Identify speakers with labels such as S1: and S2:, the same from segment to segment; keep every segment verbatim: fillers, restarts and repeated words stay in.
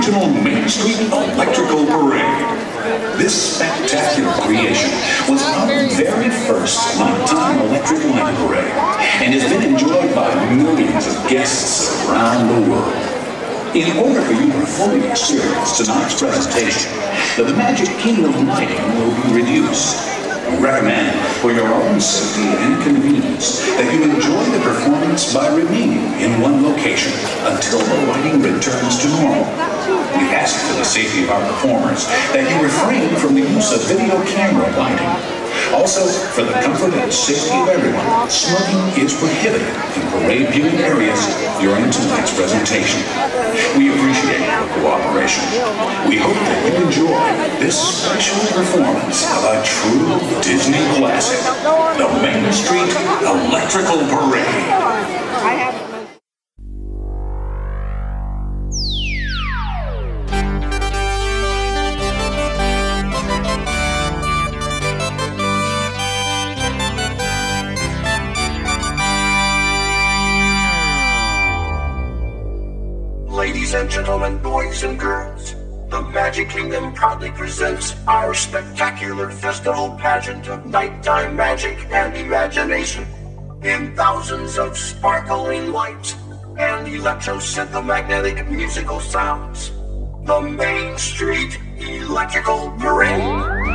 S1: original Main Street Electrical Parade. This spectacular creation was our very first nighttime electric light parade and has been enjoyed by millions of guests around the world. In order for you to fully experience tonight's presentation, the Magic Kingdom lighting will be reduced. We recommend, for your own safety and convenience, that you enjoy the performance by remaining in one location until the lighting returns to normal. We ask for the safety of our performers that you refrain from the use of video camera lighting. Also, for the comfort and safety of everyone, smoking is prohibited in parade viewing areas during tonight's presentation. We appreciate your cooperation. We hope that you enjoy this special performance of a true Disney classic, the Main Street Electrical Parade.
S2: Ladies and gentlemen, boys and girls, the Magic Kingdom proudly presents our spectacular festival pageant of nighttime magic and imagination. In thousands of sparkling lights and electromagnetic musical sounds, the Main Street Electrical Parade.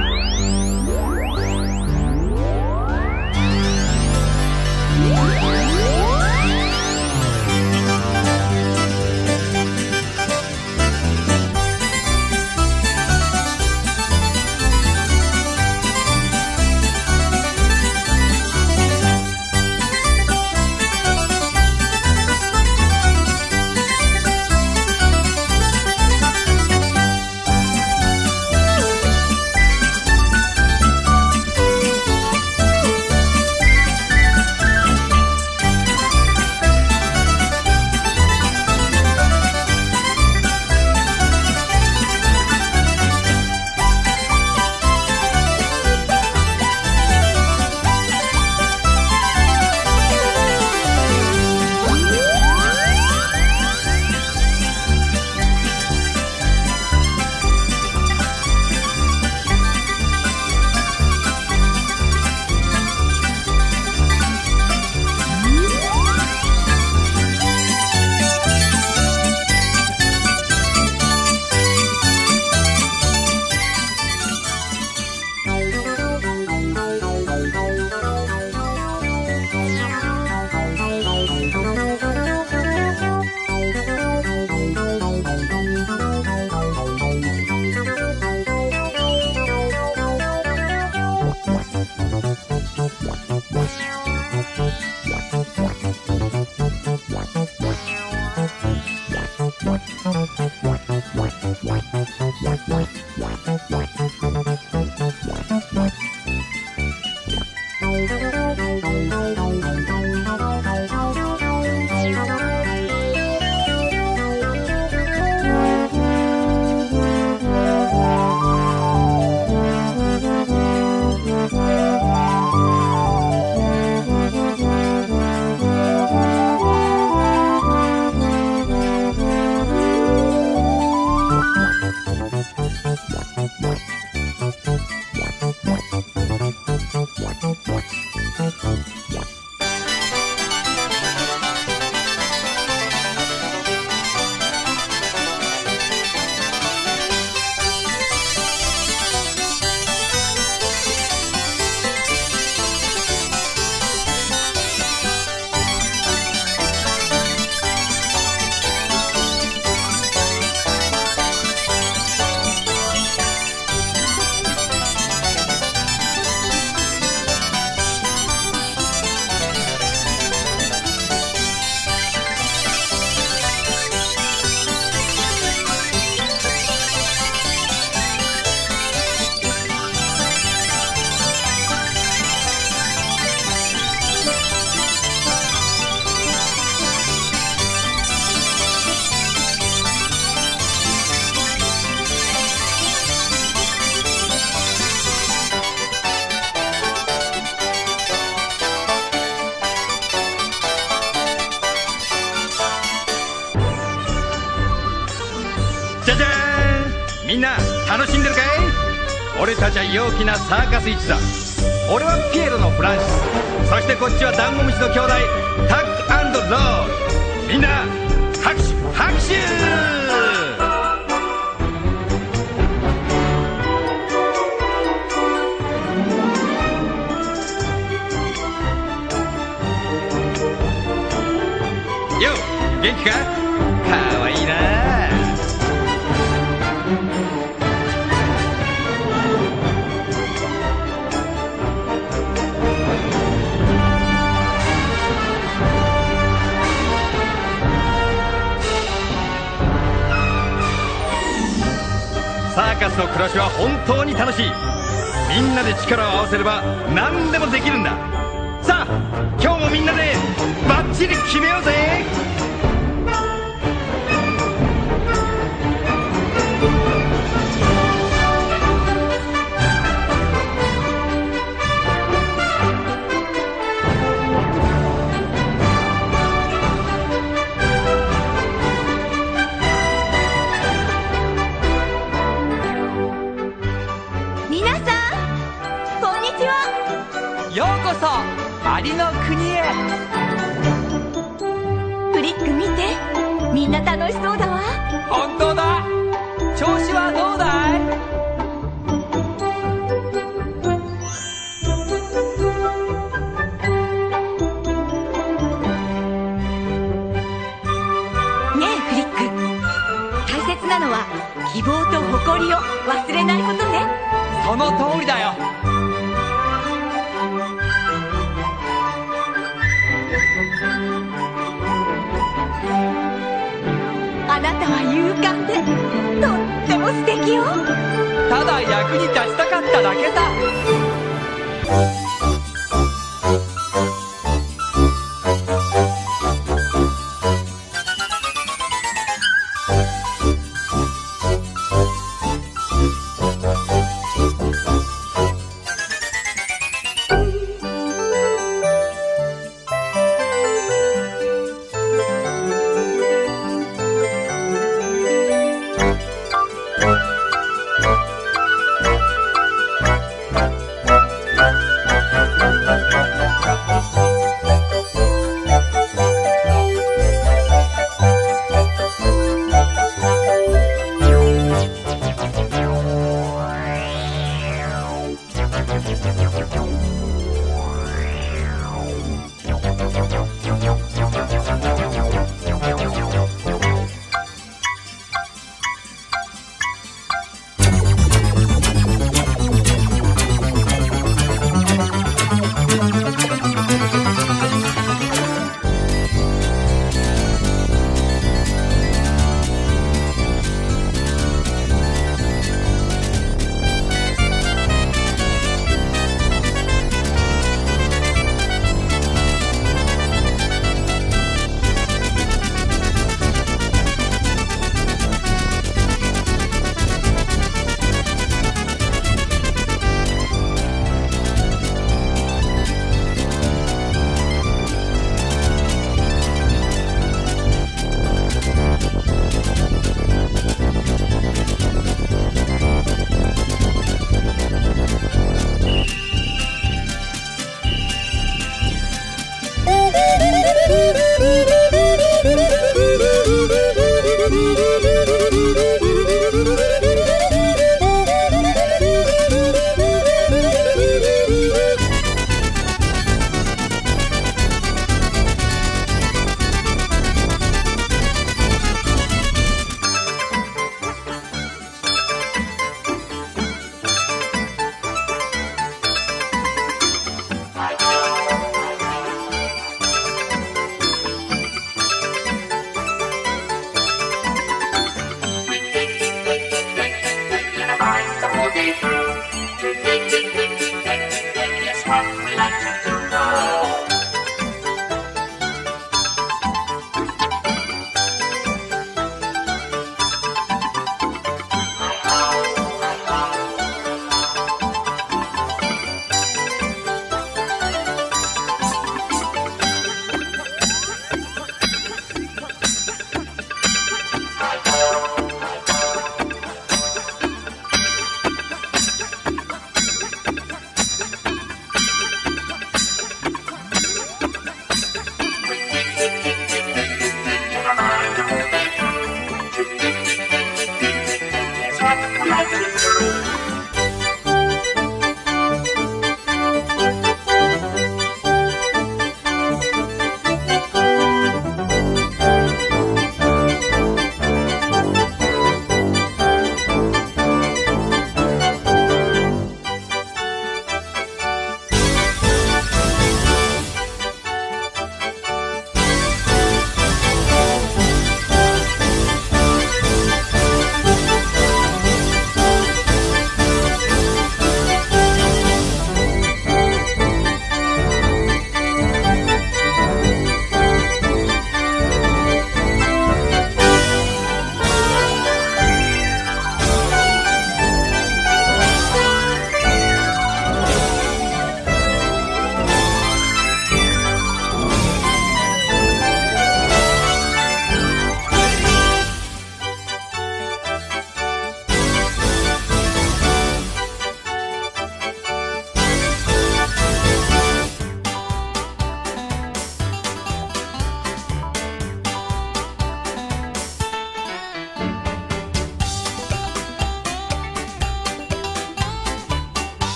S3: じゃじゃーん、みんな楽しんでるかい？俺たちは陽気なサーカス一座。俺はピエロのフランシス、そしてこっちはダンゴムシの兄弟タックアンドロール。みんな拍手拍手。よう元気か？かわいいな。サーカスの暮らしは本当に楽しい。みんなで力を合わせれば何でもできるんだ。さあ今日もみんなでバッチリ決めようぜ。
S4: 皆さんこんにちは。
S5: ようこそアリの国へ。
S4: フリック見て、みんな楽しそうだわ。
S5: 本当だ。調子はどうだい？
S4: ねえフリック、大切なのは希望と誇りを忘れないことね。
S5: その通りだよ。
S4: あなたは勇敢でとっても素敵よ。
S5: ただ役に立ちたかっただけさ。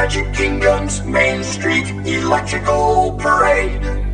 S2: Magic Kingdom's Main Street Electrical Parade.